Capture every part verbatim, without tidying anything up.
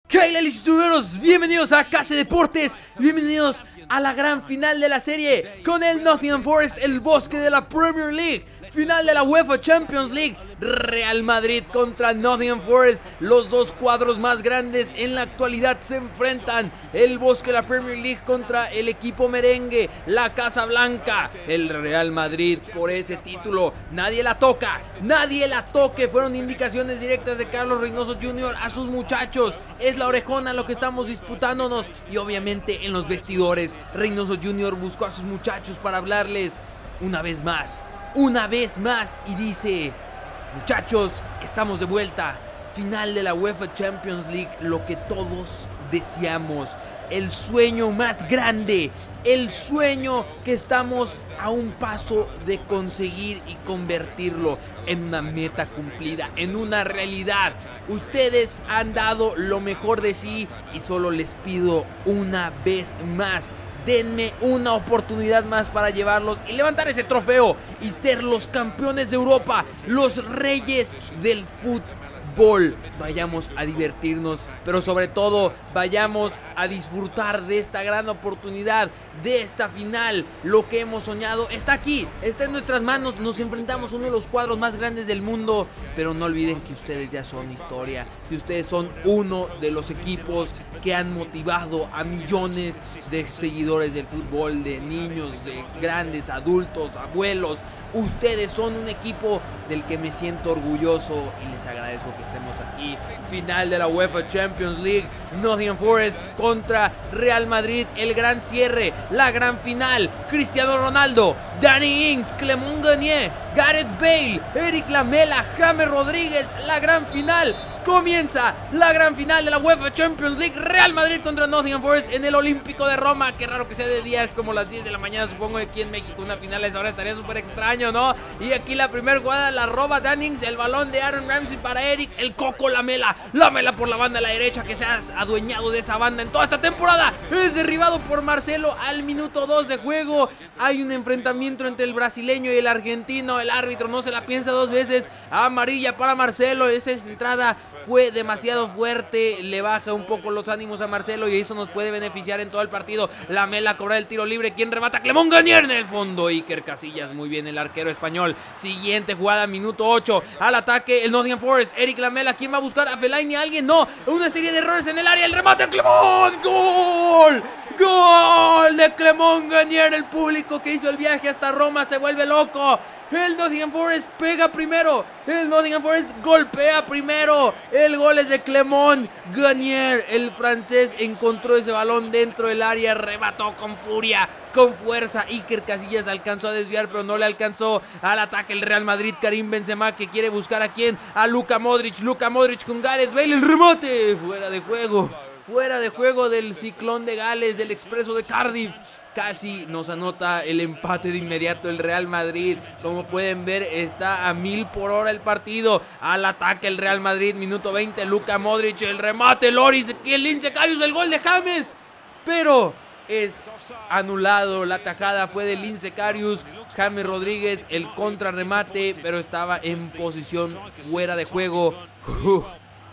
¡Hey, youtuberos! Bienvenidos a Casa Deportes, bienvenidos a la gran final de la serie con el Nottingham Forest, el bosque de la Premier League, final de la UEFA Champions League, Real Madrid contra Nottingham Forest. Los dos cuadros más grandes en la actualidad se enfrentan, el bosque de la Premier League contra el equipo merengue, la Casa Blanca, el Real Madrid por ese título. Nadie la toca, nadie la toque, fueron indicaciones directas de Carlos Reynoso junior a sus muchachos. Es la orejona lo que estamos disputándonos, y obviamente en los vestidores Reynoso junior buscó a sus muchachos para hablarles una vez más, una vez más, y dice: muchachos, estamos de vuelta, final de la UEFA Champions League, lo que todos deseamos, el sueño más grande, el sueño que estamos a un paso de conseguir y convertirlo en una meta cumplida, en una realidad. Ustedes han dado lo mejor de sí y solo les pido una vez más: denme una oportunidad más para llevarlos y levantar ese trofeo y ser los campeones de Europa, los reyes del fútbol. Vayamos a divertirnos, pero sobre todo vayamos a disfrutar de esta gran oportunidad, de esta final. Lo que hemos soñado está aquí, está en nuestras manos. Nos enfrentamos a uno de los cuadros más grandes del mundo, pero no olviden que ustedes ya son historia, que ustedes son uno de los equipos que han motivado a millones de seguidores del fútbol, de niños, de grandes, adultos, abuelos. Ustedes son un equipo del que me siento orgulloso y les agradezco que estemos aquí. Final de la UEFA Champions League, Nottingham Forest contra Real Madrid, el gran cierre, la gran final. Cristiano Ronaldo, Danny Ings, Clement Grenier, Gareth Bale, Eric Lamela, James Rodríguez. La gran final. Comienza la gran final de la UEFA Champions League, Real Madrid contra Nottingham Forest en el Olímpico de Roma. Qué raro que sea de día, es como las diez de la mañana, supongo, aquí en México. Una final a esa hora estaría súper extraño, ¿no? Y aquí la primera jugada la roba Danny Ings, el balón de Aaron Ramsey para Eric, el Coco Lamela. Lamela por la banda a la derecha, que se ha adueñado de esa banda en toda esta temporada. Es derribado por Marcelo al minuto dos de juego. Hay un enfrentamiento entre el brasileño y el argentino. El árbitro no se la piensa dos veces. Amarilla para Marcelo. Esa entrada fue demasiado fuerte, le baja un poco los ánimos a Marcelo y eso nos puede beneficiar en todo el partido. Lamela cobra el tiro libre, quien remata, Clement Grenier en el fondo. Iker Casillas, muy bien el arquero español. Siguiente jugada, minuto ocho, al ataque el Nottingham Forest, Eric Lamela, ¿quién va a buscar? ¿A Fellaini? ¿Alguien? No, una serie de errores en el área, el remate, Clement, ¡gol! ¡Gol de Clement Grenier! El público que hizo el viaje hasta Roma se vuelve loco. El Nottingham Forest pega primero, el Nottingham Forest golpea primero. El gol es de Clement Grenier. El francés encontró ese balón dentro del área, remató con furia, con fuerza. Iker Casillas alcanzó a desviar, pero no le alcanzó. Al ataque el Real Madrid, Karim Benzema, que quiere buscar a quién, a Luka Modric. Luka Modric con Gareth Bale, el remate fuera de juego. Fuera de juego del Ciclón de Gales, del Expreso de Cardiff. Casi nos anota el empate de inmediato el Real Madrid. Como pueden ver, está a mil por hora el partido. Al ataque el Real Madrid, minuto veinte, Luka Modric, el remate, Loris, el Lince Karius, el gol de James. Pero es anulado, la tajada fue de Lince Karius. James Rodríguez, el contrarremate, pero estaba en posición fuera de juego. Uf.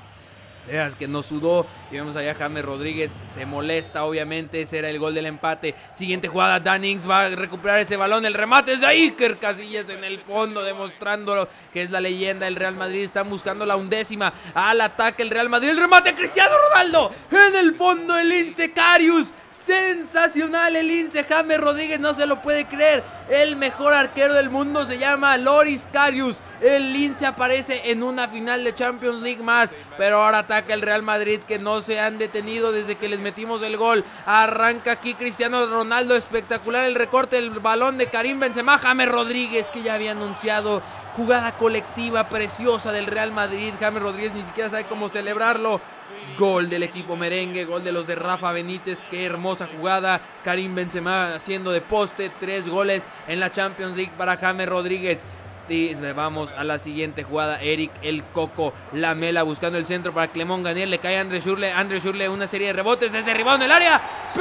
Veas que nos sudó y vemos allá a James Rodríguez, se molesta obviamente, ese era el gol del empate. Siguiente jugada, Danny Ings va a recuperar ese balón, el remate es de Iker Casillas en el fondo, demostrando que es la leyenda del Real Madrid. Están buscando la undécima, al ataque el Real Madrid, el remate, Cristiano Ronaldo, en el fondo el Lince Karius. Sensacional el Lince, James Rodríguez no se lo puede creer. El mejor arquero del mundo se llama Loris Karius. El Lince aparece en una final de Champions League más, pero ahora ataca el Real Madrid, que no se han detenido desde que les metimos el gol. Arranca aquí Cristiano Ronaldo, espectacular el recorte, el balón de Karim Benzema, James Rodríguez, que ya había anunciado. Jugada colectiva preciosa del Real Madrid. James Rodríguez ni siquiera sabe cómo celebrarlo. Gol del equipo merengue, gol de los de Rafa Benítez. Qué hermosa jugada. Karim Benzema haciendo de poste. Tres goles en la Champions League para James Rodríguez. Y vamos a la siguiente jugada. Eric el Coco Lamela buscando el centro para Clement Grenier. Le cae a Andre Schürrle. Andre Schürrle, una serie de rebotes. Es derribado en el área.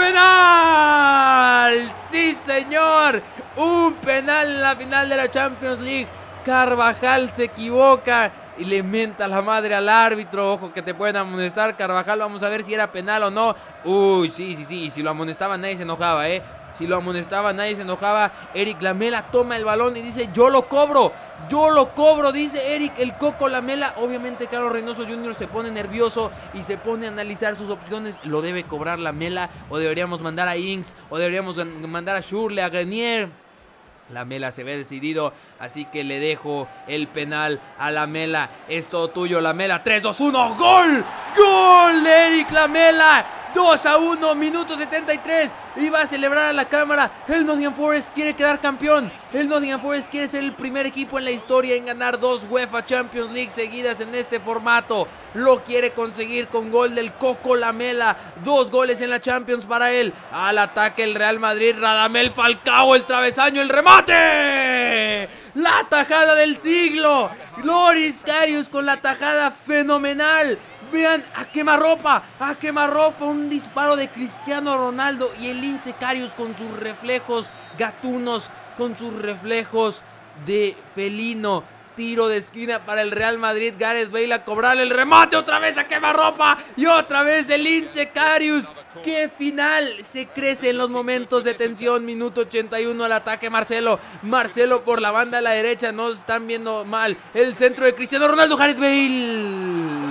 ¡Penal! ¡Sí, señor! Un penal en la final de la Champions League. Carvajal se equivoca y le menta la madre al árbitro. Ojo que te pueden amonestar, Carvajal. Vamos a ver si era penal o no. Uy, sí, sí, sí. Y si lo amonestaban nadie se enojaba, ¿eh? Si lo amonestaba nadie se enojaba. Eric Lamela toma el balón y dice: yo lo cobro, yo lo cobro, dice Eric el Coco Lamela. Obviamente Carlos Reynoso junior se pone nervioso y se pone a analizar sus opciones. ¿Lo debe cobrar Lamela o deberíamos mandar a Ings o deberíamos mandar a Schürrle, a Grenier? Lamela se ve decidido, así que le dejo el penal a Lamela. Es todo tuyo, Lamela. tres, dos, uno, ¡gol! ¡Gol de Eric Lamela! dos a uno, minuto setenta y tres. Iba a celebrar a la cámara. El Nottingham Forest quiere quedar campeón. El Nottingham Forest quiere ser el primer equipo en la historia en ganar dos UEFA Champions League seguidas en este formato. Lo quiere conseguir con gol del Coco Lamela. Dos goles en la Champions para él. Al ataque el Real Madrid. Radamel Falcao, el travesaño, el remate. La tajada del siglo. Loris Karius con la tajada fenomenal. Vean a quemarropa, a quemarropa, un disparo de Cristiano Ronaldo y el Lince Karius con sus reflejos gatunos, con sus reflejos de felino. Tiro de esquina para el Real Madrid. Gareth Bale a cobrar el remate, otra vez a quemarropa y otra vez el Lince Karius. ¡Qué final! Se crece en los momentos de tensión. Minuto ochenta y uno al ataque Marcelo. Marcelo por la banda a la derecha, no están viendo mal. El centro de Cristiano Ronaldo, Gareth Bale.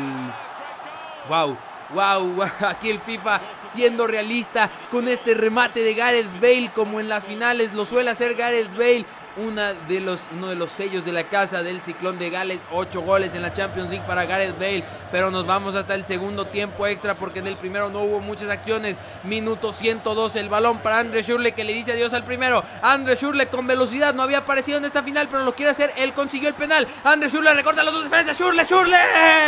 Wow, wow, wow, aquí el FIFA siendo realista con este remate de Gareth Bale, como en las finales lo suele hacer Gareth Bale. Una de los, uno de los sellos de la casa del Ciclón de Gales. Ocho goles en la Champions League para Gareth Bale. Pero nos vamos hasta el segundo tiempo extra, porque en el primero no hubo muchas acciones. Minuto ciento dos, el balón para Andre Schürrle, que le dice adiós al primero. Andre Schürrle con velocidad, no había aparecido en esta final, pero lo quiere hacer. Él consiguió el penal. Andre Schürrle recorta los dos defensas. Schürrle, Schürrle.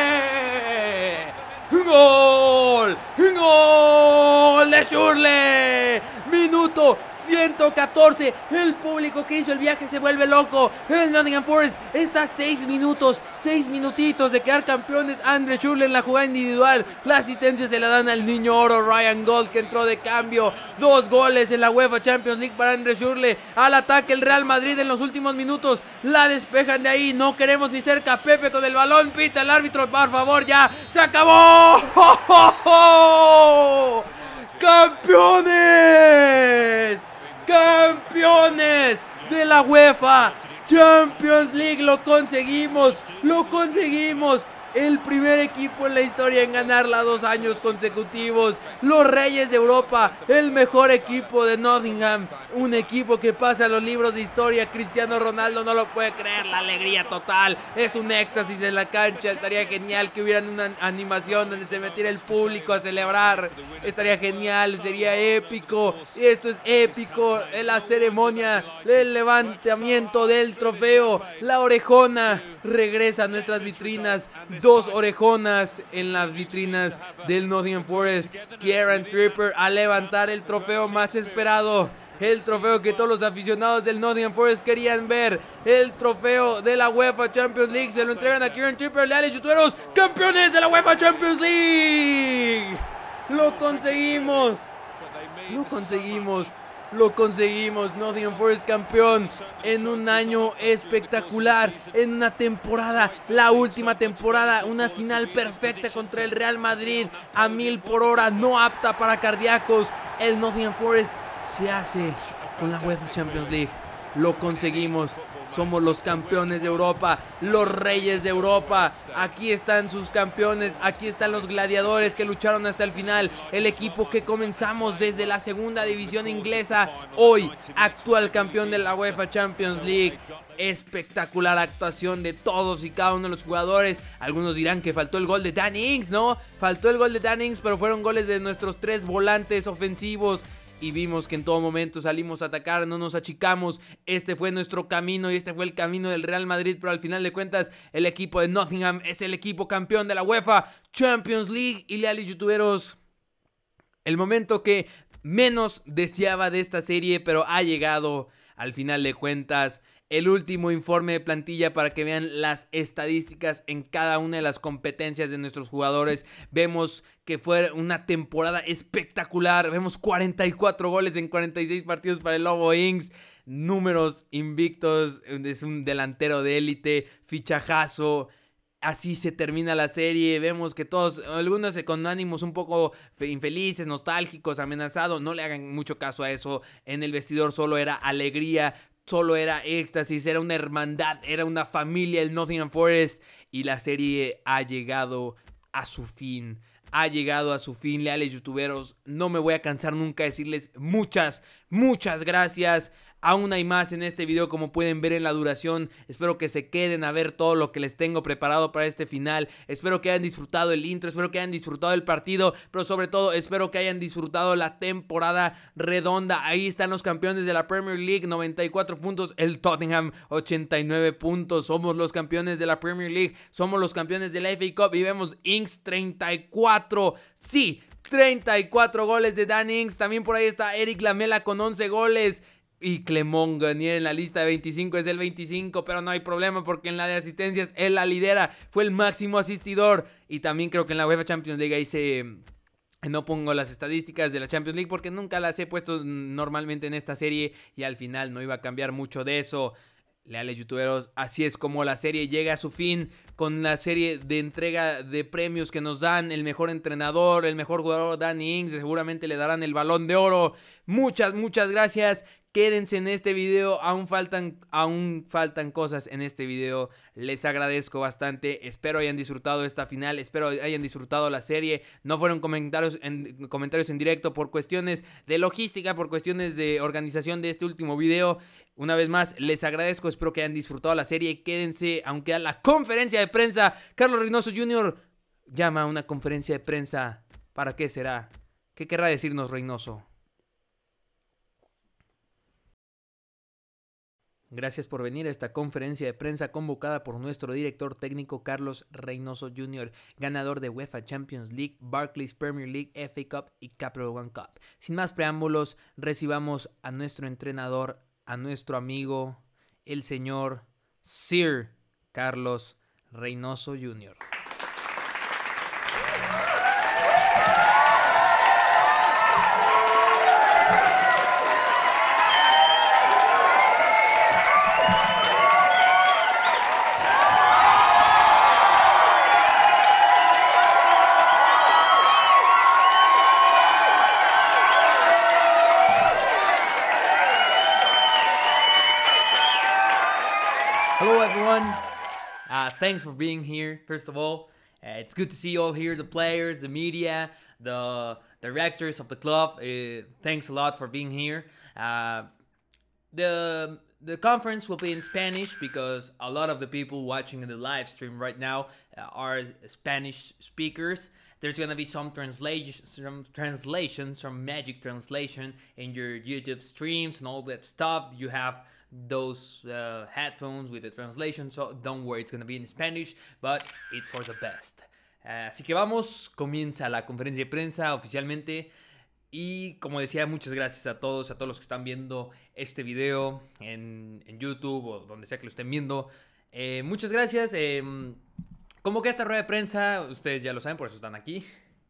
¡Un gol! ¡Un gol de Schürrle! Minuto ciento catorce. El público que hizo el viaje se vuelve loco. El Nottingham Forest está a seis minutos, seis minutitos de quedar campeones. Andre Schürrle en la jugada individual. La asistencia se la dan al niño oro Ryan Gold, que entró de cambio. Dos goles en la UEFA Champions League para Andre Schürrle. Al ataque el Real Madrid en los últimos minutos. La despejan de ahí. No queremos ni cerca. Pepe con el balón. Pita el árbitro. Por favor, ya. ¡Se acabó! ¡Oh, oh, oh! ¡Campeones! ¡Campeones de la UEFA Champions League! ¡Lo conseguimos! ¡Lo conseguimos! El primer equipo en la historia en ganarla dos años consecutivos. Los Reyes de Europa, el mejor equipo de Nottingham. Un equipo que pasa a los libros de historia. Cristiano Ronaldo no lo puede creer. La alegría total. Es un éxtasis en la cancha. Estaría genial que hubiera una animación donde se metiera el público a celebrar. Estaría genial, sería épico. Y esto es épico. En la ceremonia del levantamiento del trofeo, la orejona regresa a nuestras vitrinas. Dos orejonas en las vitrinas del Nottingham Forest. Kieran Trippier a levantar el trofeo más esperado. El trofeo que todos los aficionados del Nottingham Forest querían ver. El trofeo de la UEFA Champions League. Se lo entregan a Kieran Trippier. Leales youtuberos, campeones de la UEFA Champions League. Lo conseguimos. Lo conseguimos. Lo conseguimos, Nottingham Forest campeón en un año espectacular, en una temporada, la última temporada, una final perfecta contra el Real Madrid a mil por hora, no apta para cardíacos. El Nottingham Forest se hace con la UEFA Champions League. Lo conseguimos. Somos los campeones de Europa, los reyes de Europa. Aquí están sus campeones, aquí están los gladiadores que lucharon hasta el final. El equipo que comenzamos desde la segunda división inglesa, hoy actual campeón de la UEFA Champions League. Espectacular actuación de todos y cada uno de los jugadores. Algunos dirán que faltó el gol de Danny Ings, ¿no? Faltó el gol de Danny Ings, pero fueron goles de nuestros tres volantes ofensivos. Y vimos que en todo momento salimos a atacar, no nos achicamos. Este fue nuestro camino y este fue el camino del Real Madrid. Pero al final de cuentas, el equipo de Nottingham es el equipo campeón de la UEFA Champions League. Y leales youtuberos, el momento que menos deseaba de esta serie, pero ha llegado al final de cuentas. El último informe de plantilla para que vean las estadísticas en cada una de las competencias de nuestros jugadores. Vemos que fue una temporada espectacular. Vemos cuarenta y cuatro goles en cuarenta y seis partidos para el Lobo Ings. Números invictos. Es un delantero de élite. Fichajazo. Así se termina la serie. Vemos que todos, algunos con ánimos un poco infelices, nostálgicos, amenazados. No le hagan mucho caso a eso. En el vestidor solo era alegría, solo era éxtasis, era una hermandad, era una familia el Nottingham Forest. Y la serie ha llegado a su fin. Ha llegado a su fin, leales youtuberos. No me voy a cansar nunca de decirles muchas, muchas gracias. Aún hay más en este video, como pueden ver en la duración. Espero que se queden a ver todo lo que les tengo preparado para este final. Espero que hayan disfrutado el intro, espero que hayan disfrutado el partido, pero sobre todo espero que hayan disfrutado la temporada redonda. Ahí están los campeones de la Premier League, noventa y cuatro puntos, el Tottenham ochenta y nueve puntos. Somos los campeones de la Premier League, somos los campeones de la F A Cup y vemos Ings treinta y cuatro. Sí, treinta y cuatro goles de Dan Ings. También por ahí está Eric Lamela con once goles. Y Clement Garnier en la lista de veinticinco es el veinticinco, pero no hay problema porque en la de asistencias él la lidera, fue el máximo asistidor. Y también creo que en la UEFA Champions League ahí se... No pongo las estadísticas de la Champions League porque nunca las he puesto normalmente en esta serie y al final no iba a cambiar mucho de eso. Leales youtuberos, así es como la serie llega a su fin con la serie de entrega de premios que nos dan. El mejor entrenador, el mejor jugador, Danny Ings, seguramente le darán el Balón de Oro. Muchas, muchas gracias. Quédense en este video, aún faltan, aún faltan cosas en este video. Les agradezco bastante, espero hayan disfrutado esta final, espero hayan disfrutado la serie. No fueron comentarios en, comentarios en directo por cuestiones de logística, por cuestiones de organización de este último video. Una vez más, les agradezco, espero que hayan disfrutado la serie. Quédense, aunque a la conferencia de prensa, Carlos Reynoso junior llama a una conferencia de prensa. ¿Para qué será? ¿Qué querrá decirnos Reynoso? Gracias por venir a esta conferencia de prensa convocada por nuestro director técnico Carlos Reynoso junior, ganador de UEFA Champions League, Barclays Premier League, F A Cup y Capital One Cup. Sin más preámbulos, recibamos a nuestro entrenador, a nuestro amigo, el señor Sir Carlos Reynoso junior Hello everyone, uh, thanks for being here, first of all. Uh, it's good to see you all here, the players, the media, the directors of the club. Uh, thanks a lot for being here. Uh, the, the conference will be in Spanish because a lot of the people watching in the live stream right now uh, are Spanish speakers. There's going to be some translation, some translation, some magic translation in your YouTube streams and all that stuff. You have those uh, headphones with the translation, so don't worry, it's going to be in Spanish, but it's for the best. Uh, así que vamos, comienza la conferencia de prensa oficialmente. Y como decía, muchas gracias a todos, a todos los que están viendo este video en, en YouTube o donde sea que lo estén viendo. Eh, muchas gracias. Eh, convoqué esta rueda de prensa, ustedes ya lo saben, por eso están aquí.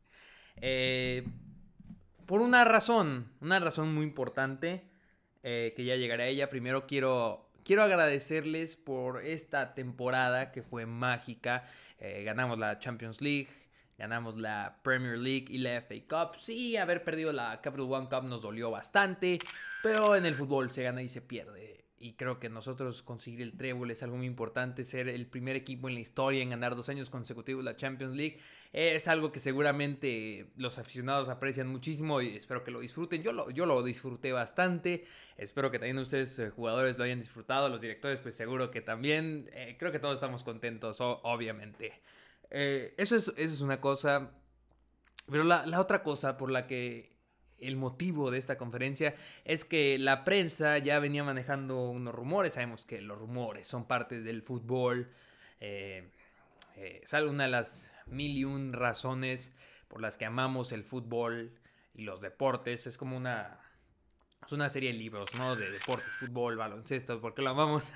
Eh, por una razón, una razón muy importante. Eh, que ya llegaré a ella. Primero quiero, quiero agradecerles por esta temporada que fue mágica. Eh, ganamos la Champions League, ganamos la Premier League y la F A Cup. Sí, haber perdido la Capital One Cup nos dolió bastante, pero en el fútbol se gana y se pierde. Y creo que nosotros conseguir el trébol es algo muy importante. Ser el primer equipo en la historia en ganar dos años consecutivos la Champions League es algo que seguramente los aficionados aprecian muchísimo y espero que lo disfruten. Yo lo, yo lo disfruté bastante. Espero que también ustedes, eh, jugadores, lo hayan disfrutado. Los directores, pues seguro que también. Eh, creo que todos estamos contentos, o, obviamente. Eh, eso, es, eso es una cosa. Pero la, la otra cosa por la que... El motivo de esta conferencia es que la prensa ya venía manejando unos rumores. Sabemos que los rumores son partes del fútbol. Eh, eh, es una de las mil y un razones por las que amamos el fútbol y los deportes. Es como una, es una serie de libros, ¿no? De deportes, fútbol, baloncesto, porque lo amamos.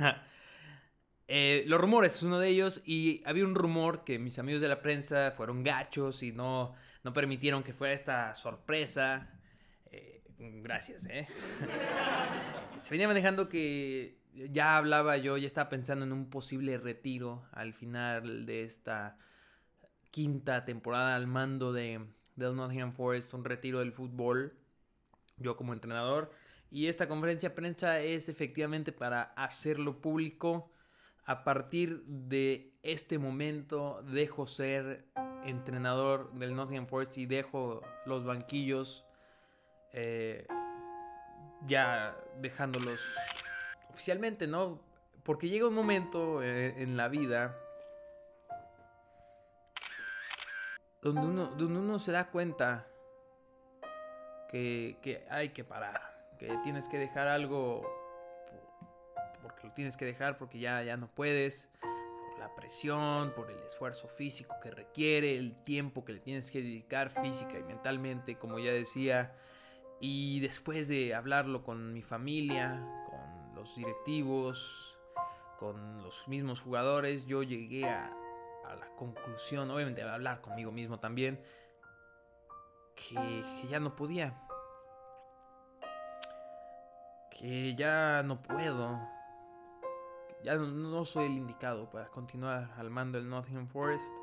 eh, los rumores es uno de ellos y había un rumor que mis amigos de la prensa fueron gachos y no, no permitieron que fuera esta sorpresa. Eh, gracias, ¿eh? Se venía manejando que ya hablaba yo, ya estaba pensando en un posible retiro al final de esta quinta temporada al mando de, del Nottingham Forest, un retiro del fútbol, yo como entrenador. Y esta conferencia de prensa es efectivamente para hacerlo público. A partir de este momento dejo ser entrenador del Nottingham Forest y dejo los banquillos, eh, ya dejándolos oficialmente, ¿no? Porque llega un momento eh, en la vida donde uno, donde uno se da cuenta que, que hay que parar, que tienes que dejar algo porque lo tienes que dejar, porque ya, ya no puedes, por la presión, por el esfuerzo físico que requiere, el tiempo que le tienes que dedicar física y mentalmente, como ya decía. Y después de hablarlo con mi familia, con los directivos, con los mismos jugadores, yo llegué a, a la conclusión, obviamente al hablar conmigo mismo también, que, que ya no podía, que ya no puedo, que ya no, no soy el indicado para continuar al mando del Nottingham Forest.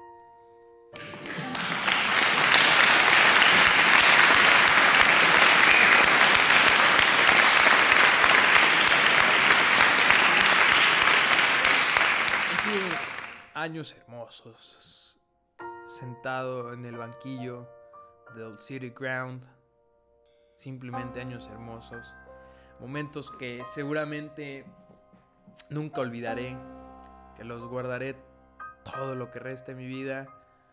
Años hermosos, sentado en el banquillo del City Ground, simplemente años hermosos, momentos que seguramente nunca olvidaré, que los guardaré todo lo que resta de mi vida.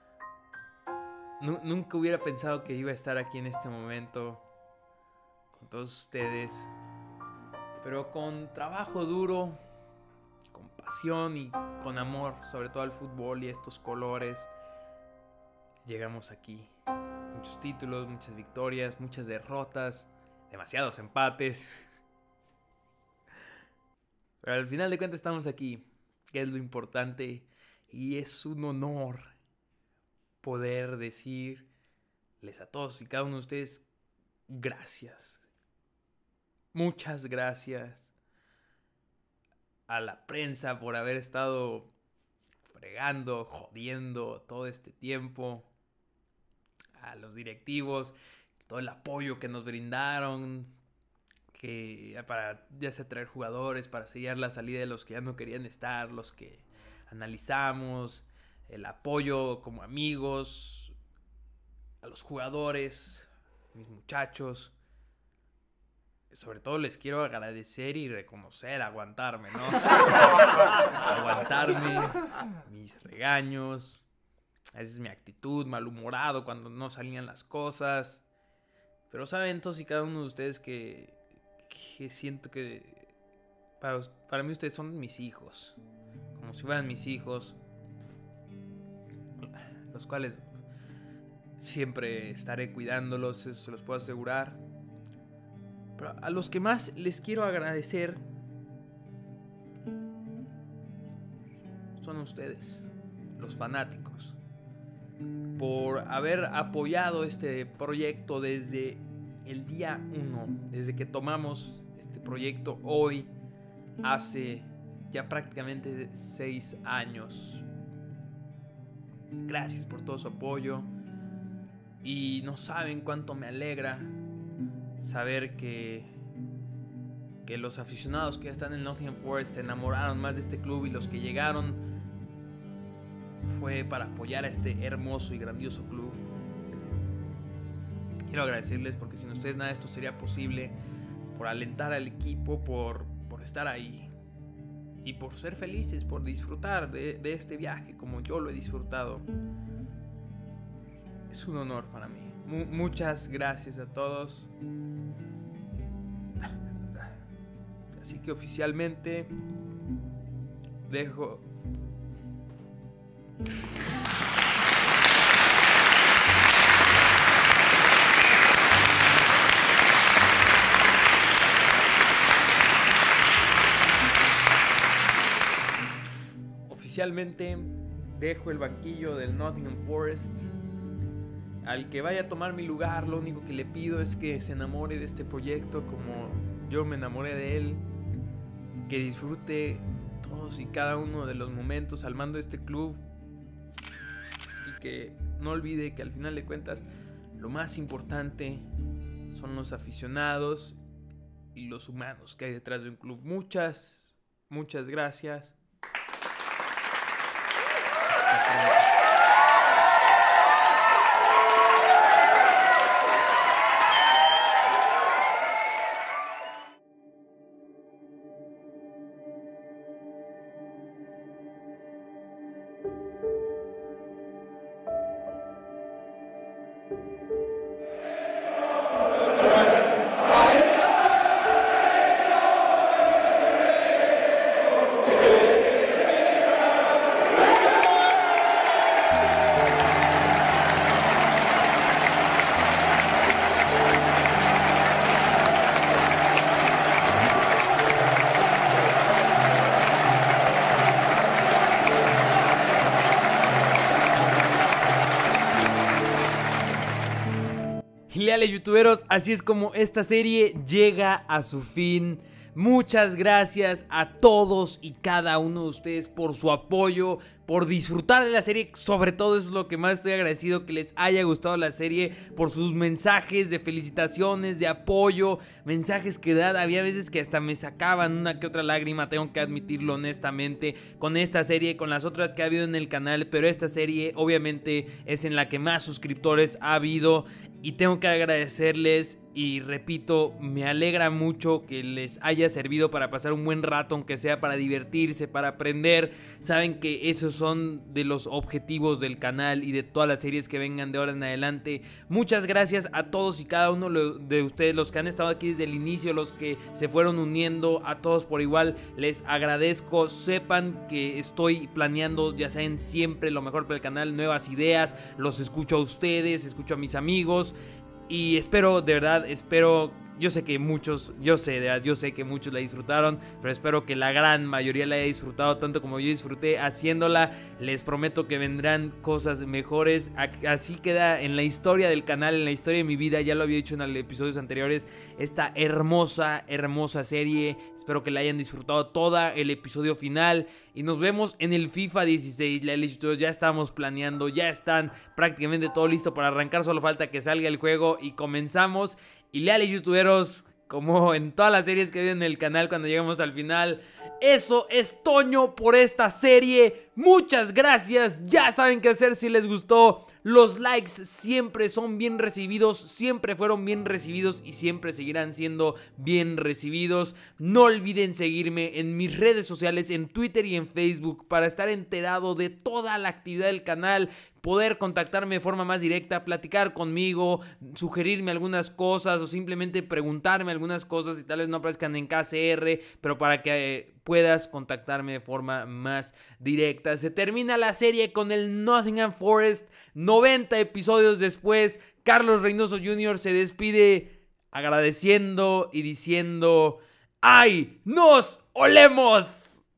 N- nunca hubiera pensado que iba a estar aquí en este momento con todos ustedes, pero con trabajo duro, con pasión y con amor, sobre todo al fútbol y estos colores, llegamos aquí. Muchos títulos, muchas victorias, muchas derrotas, demasiados empates. Pero al final de cuentas estamos aquí, que es lo importante, y es un honor poder decirles a todos y cada uno de ustedes gracias. Muchas gracias a la prensa por haber estado fregando, jodiendo todo este tiempo, a los directivos, todo el apoyo que nos brindaron, que para ya sea traer jugadores, para sellar la salida de los que ya no querían estar, los que analizamos, el apoyo como amigos, a los jugadores, mis muchachos. Sobre todo les quiero agradecer y reconocer, aguantarme, ¿no? Aguantarme, mis regaños, a veces mi actitud, malhumorado cuando no salían las cosas. Pero saben todos y cada uno de ustedes que, que siento que para, para mí ustedes son mis hijos, como si fueran mis hijos, los cuales siempre estaré cuidándolos, eso se los puedo asegurar. Pero a los que más les quiero agradecer son ustedes, los fanáticos, por haber apoyado este proyecto desde el día uno, desde que tomamos este proyecto hoy, hace ya prácticamente seis años. Gracias por todo su apoyo y no saben cuánto me alegra saber que, que los aficionados que ya están en Nottingham Forest se enamoraron más de este club y los que llegaron fue para apoyar a este hermoso y grandioso club. Quiero agradecerles porque sin ustedes nada de esto sería posible, por alentar al equipo, por, por estar ahí y por ser felices, por disfrutar de, de este viaje como yo lo he disfrutado. Es un honor para mí. M- muchas gracias a todos. Así que oficialmente dejo... Oficialmente dejo el banquillo del Nottingham Forest. Al que vaya a tomar mi lugar, lo único que le pido es que se enamore de este proyecto como yo me enamoré de él. que disfrute todos y cada uno de los momentos al mando de este club y que no olvide que al final de cuentas lo más importante son los aficionados y los humanos que hay detrás de un club. Muchas, muchas gracias. Leales youtuberos, así es como esta serie llega a su fin. Muchas gracias a todos y cada uno de ustedes por su apoyo, por disfrutar de la serie. Sobre todo eso es lo que más estoy agradecido, que les haya gustado la serie, por sus mensajes de felicitaciones, de apoyo, mensajes que da, había veces que hasta me sacaban una que otra lágrima, tengo que admitirlo honestamente, con esta serie, con las otras que ha habido en el canal, pero esta serie obviamente es en la que más suscriptores ha habido y tengo que agradecerles. Y repito, me alegra mucho que les haya servido para pasar un buen rato, aunque sea para divertirse, para aprender. Saben que esos son de los objetivos del canal y de todas las series que vengan de ahora en adelante. Muchas gracias a todos y cada uno de ustedes, los que han estado aquí desde el inicio, los que se fueron uniendo, a todos por igual. Les agradezco, sepan que estoy planeando, ya saben, siempre lo mejor para el canal, nuevas ideas. Los escucho a ustedes, escucho a mis amigos. Y espero, de verdad, espero, yo sé que muchos, yo sé, de verdad, yo sé que muchos la disfrutaron, pero espero que la gran mayoría la haya disfrutado tanto como yo disfruté haciéndola. Les prometo que vendrán cosas mejores, así queda en la historia del canal, en la historia de mi vida, ya lo había dicho en los episodios anteriores, esta hermosa, hermosa serie. Espero que la hayan disfrutado toda el episodio final. Y nos vemos en el FIFA dieciséis, leales youtubers, ya estamos planeando, ya están prácticamente todo listo para arrancar, solo falta que salga el juego y comenzamos. Y leales youtuberos, como en todas las series que ven en el canal cuando llegamos al final, eso es Toño por esta serie. Muchas gracias, ya saben qué hacer si les gustó. Los likes siempre son bien recibidos, siempre fueron bien recibidos y siempre seguirán siendo bien recibidos. No olviden seguirme en mis redes sociales, en Twitter y en Facebook, para estar enterado de toda la actividad del canal, poder contactarme de forma más directa, platicar conmigo, sugerirme algunas cosas o simplemente preguntarme algunas cosas y tal vez no aparezcan en K C R, pero para que eh, puedas contactarme de forma más directa. Se termina la serie con el Nottingham Forest, noventa episodios después. Carlos Reynoso junior se despide agradeciendo y diciendo: ¡ay, nos olemos!